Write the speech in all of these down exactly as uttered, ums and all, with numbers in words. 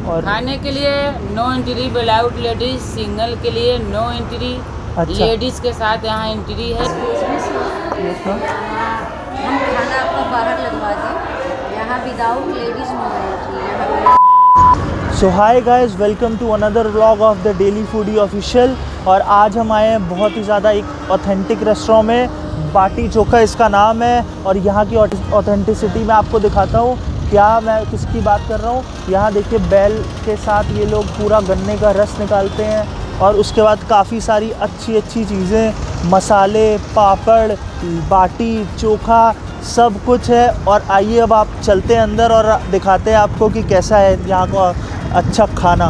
और खाने के लिए no entry, without ladies, single के लिए नो एंट्री, अच्छा। लेडीज के साथ यहाँ एंट्री है। हम खाना आपको बाहर लगवा दें, यहाँ without ladies no entry. So hi guys, welcome to another vlog of the daily foodie official. और आज हम आए हैं बहुत ही ज़्यादा एक ऑथेंटिक रेस्टोरेंट में, बाटी चोखा इसका नाम है। और यहाँ की ऑथेंटिसिटी मैं आपको दिखाता हूँ। क्या मैं किसकी बात कर रहा हूँ, यहाँ देखिए बैल के साथ ये लोग पूरा गन्ने का रस निकालते हैं और उसके बाद काफ़ी सारी अच्छी अच्छी चीज़ें, मसाले, पापड़, बाटी चोखा सब कुछ है। और आइए अब आप चलते हैं अंदर और दिखाते हैं आपको कि कैसा है यहाँ का अच्छा खाना।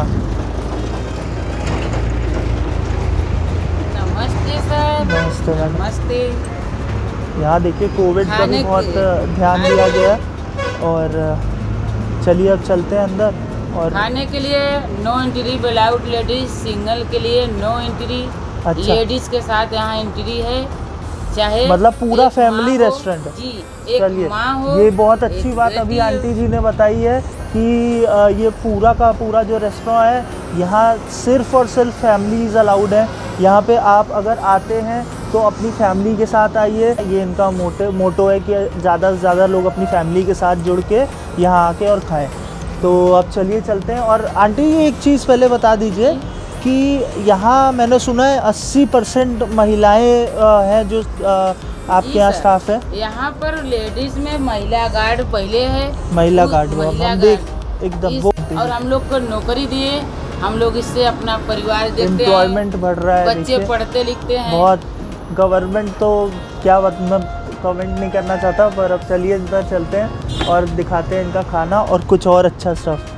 नमस्ते सर। नमस्ते मैम। नमस्ते। यहाँ देखिए कोविड का भी बहुत ध्यान दिया गया है। और चलिए अब चलते हैं अंदर। और खाने के लिए no entry, without ladies, single के लिए नो एंट्री, अच्छा। लेडीज के साथ यहाँ एंट्री है। चाहे मतलब पूरा फैमिली रेस्टोरेंट है जी, एक चलिए, माँ हो, ये बहुत अच्छी बात अभी बेटी आंटी जी ने बताई है कि ये पूरा का पूरा जो रेस्टोरेंट है यहाँ सिर्फ और सिर्फ फैमिलीज अलाउड है। यहाँ पे आप अगर आते हैं तो अपनी फैमिली के साथ आइए। ये इनका मोटो मोटो है कि ज़्यादा से ज़्यादा लोग अपनी फैमिली के साथ जुड़ के यहाँ आके और खाएं। तो अब चलिए चलते हैं। और आंटी ये एक चीज़ पहले बता दीजिए कि यहाँ मैंने सुना है अस्सी परसेंट महिलाएं हैं जो आपके यहाँ स्टाफ है। यहाँ पर लेडीज में महिला गार्ड पहले है, महिला गार्ड हम देख एकदम वो। और हम लोग को नौकरी दिए, हम लोग इससे अपना परिवार देखते हैं, एम्प्लॉयमेंट बढ़ रहा है, बच्चे पढ़ते लिखते हैं बहुत। गवर्नमेंट तो क्या बात, मैं कमेंट नहीं करना चाहता, पर अब चलिए अंदर चलते हैं और दिखाते हैं इनका खाना और कुछ और अच्छा स्टफ।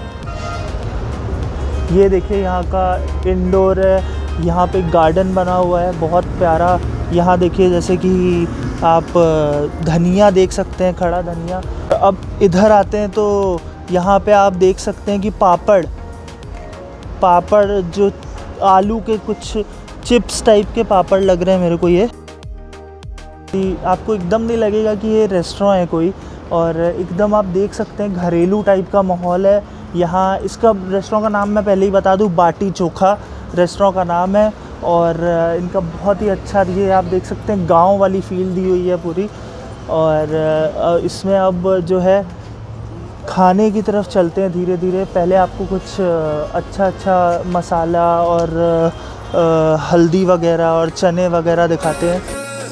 ये देखिए यहाँ का इंडोर है, यहाँ पे गार्डन बना हुआ है बहुत प्यारा। यहाँ देखिए जैसे कि आप धनिया देख सकते हैं, खड़ा धनिया। अब इधर आते हैं तो यहाँ पे आप देख सकते हैं कि पापड़ पापड़ जो आलू के कुछ चिप्स टाइप के पापड़ लग रहे हैं मेरे को। ये आपको एकदम नहीं लगेगा कि ये रेस्टोरेंट है कोई, और एकदम आप देख सकते हैं घरेलू टाइप का माहौल है यहाँ। इसका रेस्टोरेंट का नाम मैं पहले ही बता दूँ, बाटी चोखा रेस्टोरेंट का नाम है। और इनका बहुत ही अच्छा, ये आप देख सकते हैं गांव वाली फील दी हुई है पूरी। और इसमें अब जो है खाने की तरफ चलते हैं धीरे धीरे। पहले आपको कुछ अच्छा अच्छा मसाला और हल्दी वगैरह और चने वगैरह दिखाते हैं।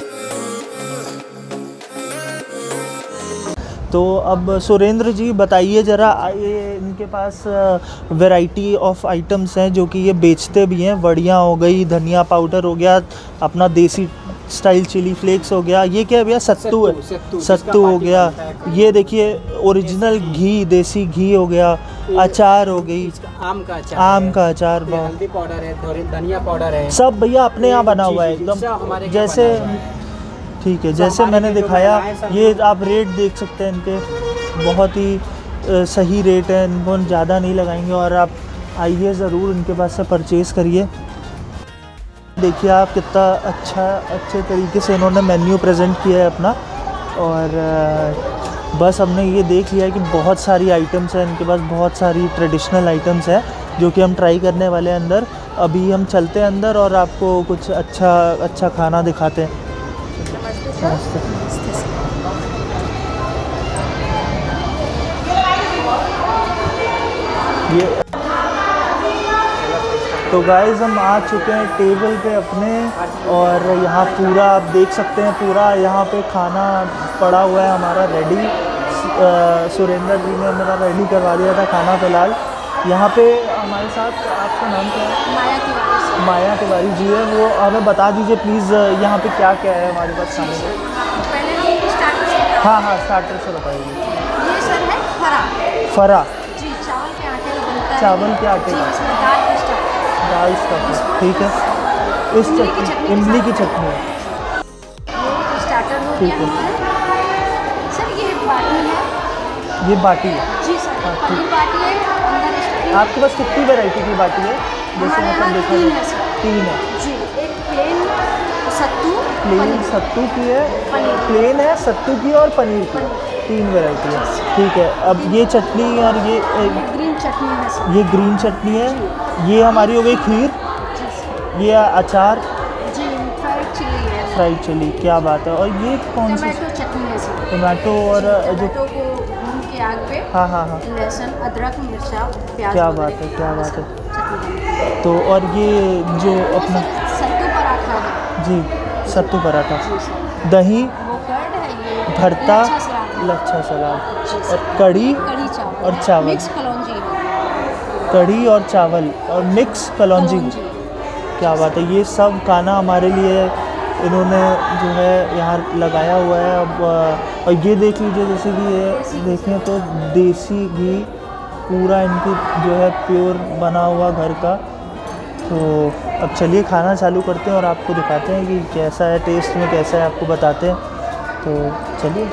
तो अब सुरेंद्र जी बताइए ज़रा, ये इनके पास वैरायटी ऑफ आइटम्स हैं जो कि ये बेचते भी हैं। वड़ियाँ हो गई, धनिया पाउडर हो गया, अपना देसी स्टाइल चिली फ्लेक्स हो गया, ये क्या है भैया, सत्तू है, सत्तू, सत्तू हो गया। ये देखिए ओरिजिनल घी, देसी घी हो गया, अचार हो गई, आम का अचार, आम का अचार, हल्दी पाउडर है, धनिया पाउडर है, सब भैया अपने यहाँ बना हुआ है एकदम जैसे। ठीक है, जैसे मैंने दिखाया। ये आप रेट देख सकते हैं इनके, बहुत ही सही रेट है, इनको ज़्यादा नहीं लगाएंगे। और आप आइए ज़रूर इनके पास से परचेज़ करिए। देखिए आप कितना अच्छा अच्छे तरीके से इन्होंने मेन्यू प्रेजेंट किया है अपना। और बस हमने ये देख लिया है कि बहुत सारी आइटम्स हैं इनके पास, बहुत सारी ट्रेडिशनल आइटम्स हैं जो कि हम ट्राई करने वाले हैं अंदर। अभी हम चलते हैं अंदर और आपको कुछ अच्छा अच्छा खाना दिखाते हैं। नमस्ते। ये तो गाइस हम आ चुके हैं टेबल पे अपने, और यहाँ पूरा आप देख सकते हैं, पूरा यहाँ पे खाना पड़ा हुआ है हमारा रेडी। सुरेंद्र जी ने मेरा रेडी करवा दिया था खाना फ़िलहाल। यहाँ पे हमारे साथ, आपका नाम क्या है? माया तिवारी। माया तिवारी जी है, वो हमें बता दीजिए प्लीज़ यहाँ पे क्या क्या है हमारे पास खाने में। पहले हम स्टार्टर से, हाँ हाँ स्टार्टर से बताइए। ये सर है फरा। फरा जी, चावल के आटे का बनता है। चावल के आटे जी, का, इसमें दाल का स्टफ, दाल स्टफ, ठीक है। इस इमली की चटनी, चटनी इमली के की साथ। चटनी है, ये स्टार्टर हो ठीक गया है। हमारा। सर ये बाटी है। ये बाटी है। जी सर, हाँ, पनीर ठीक। बाटी है, अंदर स्टफिंग। आपके पास कितनी वैरायटी की बाटी है? जैसे हमारे मतलब यहाँ देखा तीन जाए है सर। तीन है। जी, एक प्लेन सत्तू, प्लेन पनीर। सत्तू की है, पनीर। प्लेन है सत्तू की और पनीर की। पनीर। तीन वैरायटी है, ठीक है। अब ये चटनी और ये ग्रीन चटनी है सर। ये ग्रीन चटनी है, ये हमारी हो गई खीर, जी सर। ये अचार, जी फ्राइड चिली है। फ्राइड चिली, क्या बात है। और ये कौन सी? टमाटो चटनी है सर। टमाटो और जो टमाटो को भून के आग पे, हाँ हाँ हाँ, लहसुन अदरक मिर्चा प्याज, क्या वगैरह बात है, क्या के बात है। साथ चटनी बनती है। तो और ये जो वो अपना सर सत्तू पराठा है। जी सत्तू पराठा, जी सर। दही, वो कर्ड है, ये भरता, लच्छा सलाद है। लच्छा सलाद जी और सर। कढ़ी कढ़ी चावल और चावल, मिक्स कलौंजी है। कढ़ी और चावल और मिक्स कलौंजी, क्या बात है। ये सब खाना हमारे लिए इन्होंने जो है यहाँ लगाया हुआ है। अब और ये देख लीजिए, जैसे कि ये देखें तो देसी घी पूरा इनकी जो है प्योर बना हुआ घर का। तो अब चलिए खाना चालू करते हैं और आपको दिखाते हैं कि कैसा है, टेस्ट में कैसा है आपको बताते हैं। तो चलिए।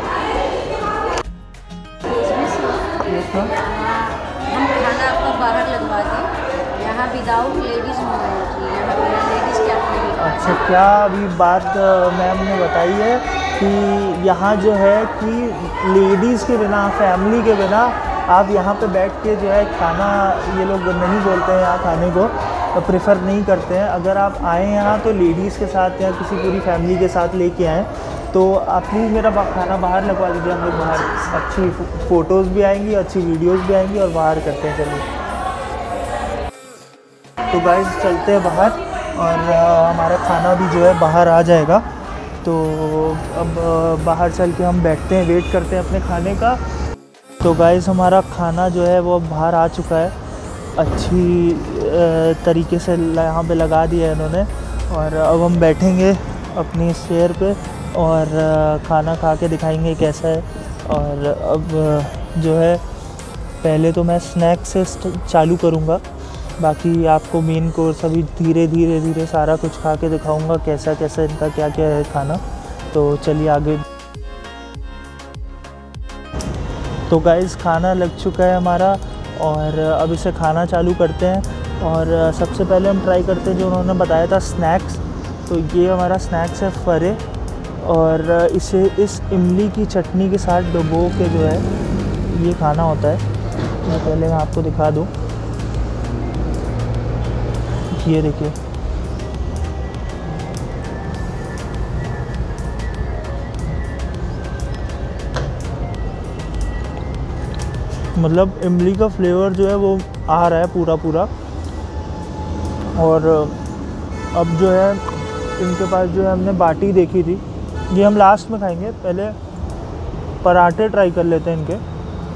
हम खाना आपका बाहर लगवा दें, यहाँ विदाउट लेडीज़ नो एंट्री, यहाँ बिना लेडीज़ के आप नहीं खा अच्छा, क्या अभी बात मैम ने बताई है कि यहाँ जो है कि लेडीज़ के बिना, फैमिली के बिना आप यहाँ पे बैठ के जो है खाना, ये लोग नहीं बोलते हैं यहाँ खाने को, प्रेफर नहीं करते हैं। अगर आप आएँ यहाँ तो लेडीज़ के साथ या किसी पूरी फैमिली के साथ लेके आएँ, तो आप प्लीज़ मेरा खाना बाहर लगवा लीजिए। हम लोग बाहर अच्छी फ़ोटोज़ भी आएंगी, अच्छी वीडियोज़ भी आएंगी और बाहर करते हैं। चलिए तो गाइस चलते हैं बाहर और आ, हमारा खाना भी जो है बाहर आ जाएगा। तो अब आ, बाहर चल के हम बैठते हैं, वेट करते हैं अपने खाने का। तो गाइस हमारा खाना जो है वो बाहर आ चुका है, अच्छी आ, तरीके से यहाँ पे लगा दिया है इन्होंने। और अब हम बैठेंगे अपनी इस चेयर पे और खाना खा के दिखाएंगे कैसा है। और अब जो है पहले तो मैं स्नैक्स से चालू करूँगा, बाकी आपको मेन कोर्स अभी धीरे धीरे धीरे सारा कुछ खा के दिखाऊँगा कैसा कैसा इनका क्या क्या है खाना। तो चलिए आगे। तो गाइस खाना लग चुका है हमारा और अब इसे खाना चालू करते हैं। और सबसे पहले हम ट्राई करते हैं जो उन्होंने बताया था स्नैक्स। तो ये हमारा स्नैक्स है फरे, और इसे इस इमली की चटनी के साथ डुबो के जो है ये खाना होता है। तो पहले मैं आपको दिखा दूँ, ये देखिए मतलब इमली का फ्लेवर जो है वो आ रहा है पूरा पूरा। और अब जो है इनके पास जो है हमने बाटी देखी थी, ये हम लास्ट में खाएंगे। पहले पराठे ट्राई कर लेते हैं इनके।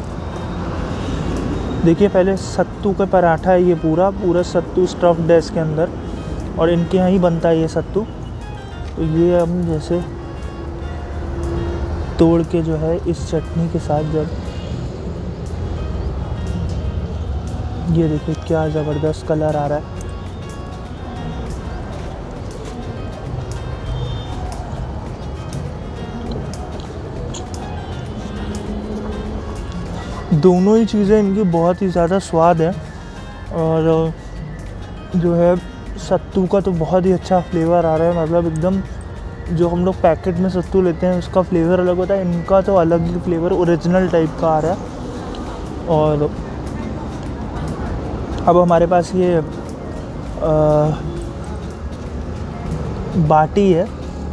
देखिए पहले सत्तू का पराठा है, ये पूरा पूरा सत्तू स्टफ्ड है इसके अंदर, और इनके यहाँ ही बनता है ये सत्तू। तो ये हम जैसे तोड़ के जो है इस चटनी के साथ, जब ये देखिए क्या ज़बरदस्त कलर आ रहा है। दोनों ही चीज़ें इनकी बहुत ही ज़्यादा स्वाद है। और जो है सत्तू का तो बहुत ही अच्छा फ्लेवर आ रहा है, मतलब एकदम जो हम लोग पैकेट में सत्तू लेते हैं उसका फ्लेवर अलग होता है, इनका तो अलग ही फ्लेवर ओरिजिनल टाइप का आ रहा है। और अब हमारे पास ये आ, बाटी है।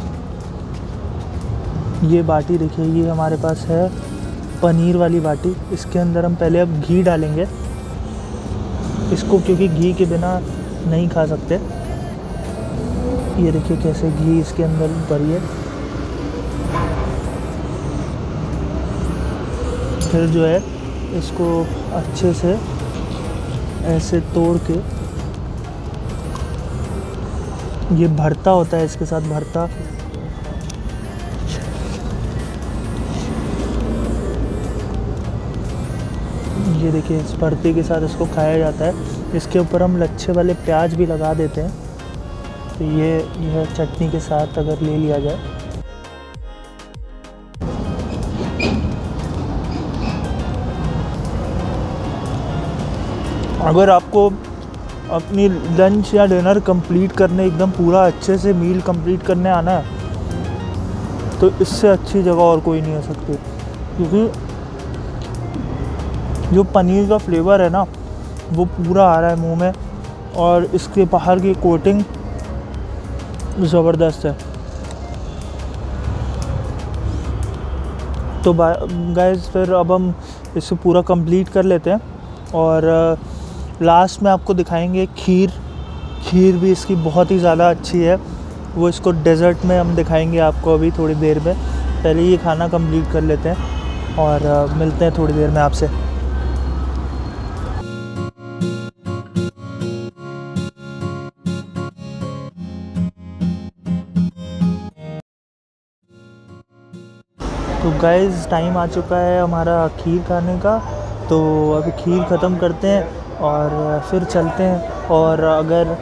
ये बाटी देखिए, ये हमारे पास है पनीर वाली बाटी। इसके अंदर हम पहले अब घी डालेंगे इसको, क्योंकि घी के बिना नहीं खा सकते। ये देखिए कैसे घी इसके अंदर भरी है। फिर जो है इसको अच्छे से ऐसे तोड़ के, ये भरता होता है, इसके साथ भरता। ये देखिए इस भरते के साथ इसको खाया जाता है। इसके ऊपर हम लच्छे वाले प्याज भी लगा देते हैं। तो ये यह चटनी के साथ अगर ले लिया जाए, अगर आपको अपनी लंच या डिनर कंप्लीट करने, एकदम पूरा अच्छे से मील कंप्लीट करने आना है, तो इससे अच्छी जगह और कोई नहीं हो सकती। क्योंकि जो पनीर का फ्लेवर है ना वो पूरा आ रहा है मुंह में, और इसके बाहर की कोटिंग ज़बरदस्त है। तो गाइस फिर अब हम इसे पूरा कंप्लीट कर लेते हैं, और लास्ट में आपको दिखाएंगे खीर। खीर भी इसकी बहुत ही ज़्यादा अच्छी है, वो इसको डेज़र्ट में हम दिखाएंगे आपको अभी थोड़ी देर में। पहले ये खाना कंप्लीट कर लेते हैं और मिलते हैं थोड़ी देर में आपसे। तो गाइस टाइम आ चुका है हमारा खीर खाने का, तो अभी खीर ख़त्म करते हैं और फिर चलते हैं। और अगर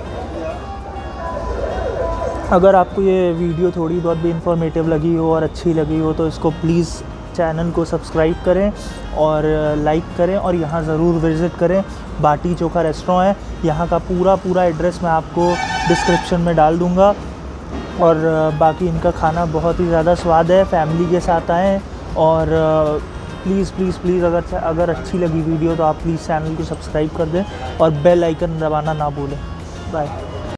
अगर आपको ये वीडियो थोड़ी बहुत भी इंफॉर्मेटिव लगी हो और अच्छी लगी हो तो इसको प्लीज़ चैनल को सब्सक्राइब करें और लाइक करें, और यहाँ ज़रूर विज़िट करें। बाटी चोखा रेस्टोरेंट है, यहाँ का पूरा पूरा एड्रेस मैं आपको डिस्क्रिप्शन में डाल दूँगा। और बाकी इनका खाना बहुत ही ज़्यादा स्वाद है, फैमिली के साथ आएँ। और प्लीज़ प्लीज़ प्लीज़ अगर अगर अच्छी लगी वीडियो तो आप प्लीज़ चैनल को सब्सक्राइब कर दें और बेल आइकन दबाना ना भूलें। बाय।